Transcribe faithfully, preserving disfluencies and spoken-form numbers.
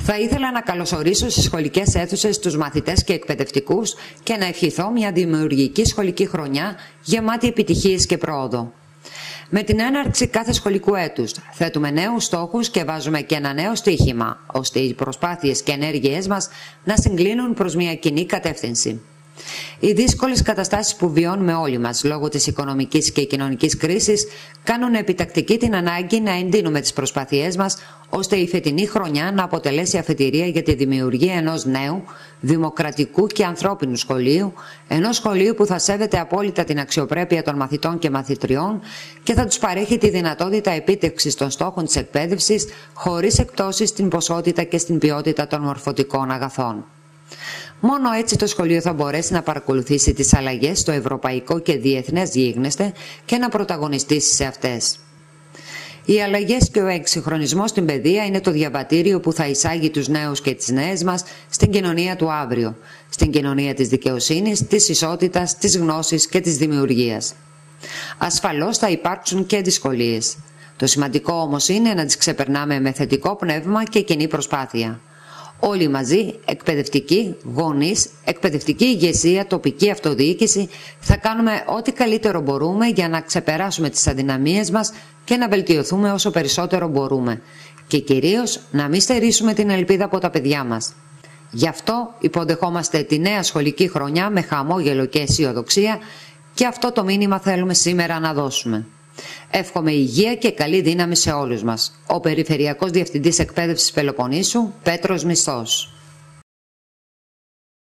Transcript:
Θα ήθελα να καλωσορίσω στις σχολικές αίθουσες τους μαθητές και εκπαιδευτικούς και να ευχηθώ μια δημιουργική σχολική χρονιά γεμάτη επιτυχίες και πρόοδο. Με την έναρξη κάθε σχολικού έτους θέτουμε νέους στόχους και βάζουμε και ένα νέο στοίχημα, ώστε οι προσπάθειες και ενέργειές μας να συγκλίνουν προς μια κοινή κατεύθυνση. Οι δύσκολες καταστάσεις που βιώνουμε όλοι μας λόγω της οικονομικής και κοινωνικής κρίσης κάνουν επιτακτική την ανάγκη να εντείνουμε τις προσπάθειές μας ώστε η φετινή χρονιά να αποτελέσει αφετηρία για τη δημιουργία ενός νέου, δημοκρατικού και ανθρώπινου σχολείου, ενός σχολείου που θα σέβεται απόλυτα την αξιοπρέπεια των μαθητών και μαθητριών και θα τους παρέχει τη δυνατότητα επίτευξης των στόχων της εκπαίδευσης χωρίς εκπτώσεις στην ποσότητα και στην ποιότητα των μορφωτικών αγαθών. Μόνο έτσι το σχολείο θα μπορέσει να παρακολουθήσει τις αλλαγές στο ευρωπαϊκό και διεθνές γίγνεσθε και να πρωταγωνιστήσει σε αυτές. Οι αλλαγές και ο εξυγχρονισμός στην παιδεία είναι το διαβατήριο που θα εισάγει τους νέους και τις νέες μας στην κοινωνία του αύριο, στην κοινωνία της δικαιοσύνης, της ισότητας, της γνώσης και της δημιουργίας. Ασφαλώς θα υπάρξουν και δυσκολίες. Το σημαντικό όμως είναι να τις ξεπερνάμε με θετικό πνεύμα και κοινή προσπάθεια. Όλοι μαζί, εκπαιδευτικοί, γονείς, εκπαιδευτική ηγεσία, τοπική αυτοδιοίκηση, θα κάνουμε ό,τι καλύτερο μπορούμε για να ξεπεράσουμε τις αδυναμίες μας και να βελτιωθούμε όσο περισσότερο μπορούμε. Και κυρίως να μην στερήσουμε την ελπίδα από τα παιδιά μας. Γι' αυτό υποδεχόμαστε τη νέα σχολική χρονιά με χαμόγελο και αισιοδοξία και αυτό το μήνυμα θέλουμε σήμερα να δώσουμε. Εύχομαι υγεία και καλή δύναμη σε όλους μας. Ο Περιφερειακός Διευθυντής Εκπαίδευσης Πελοποννήσου, Πέτρος Μισθός.